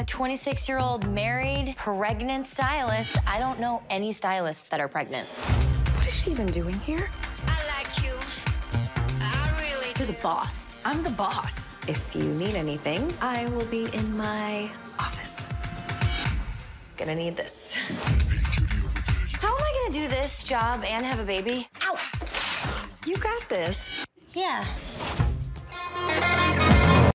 A 26-year-old married, pregnant stylist. I don't know any stylists that are pregnant. What is she even doing here? I like you. I really You're the boss. I'm the boss. If you need anything, I will be in my office. Gonna need this. How am I gonna do this job and have a baby? Ow! You got this. Yeah.